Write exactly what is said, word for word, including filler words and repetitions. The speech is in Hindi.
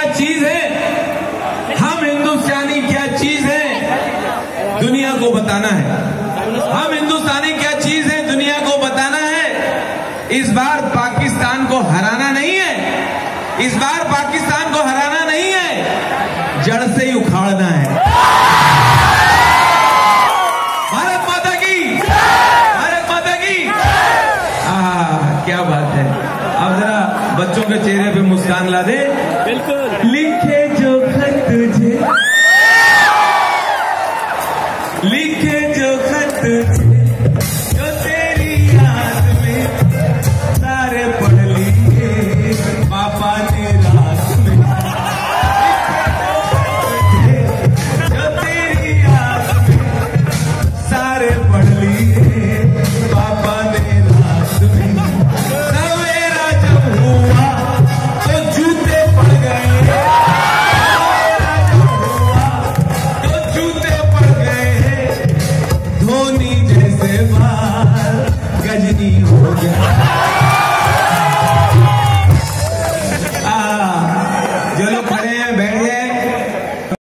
क्या चीज है, हम हिंदुस्तानी क्या चीज है, दुनिया को बताना है। हम हिंदुस्तानी क्या चीज है, दुनिया को बताना है। इस बार पाकिस्तान को हराना नहीं है, इस बार पाकिस्तान को हराना नहीं है, जड़ से ही उखाड़ना है। भारत माता की, भारत माता की। आ, क्या बात है। अब जरा बच्चों के चेहरे पे मुस्कान ला दे। बिल्कुल। लिखे जो खत तुझे, लिखे जो खत तुझे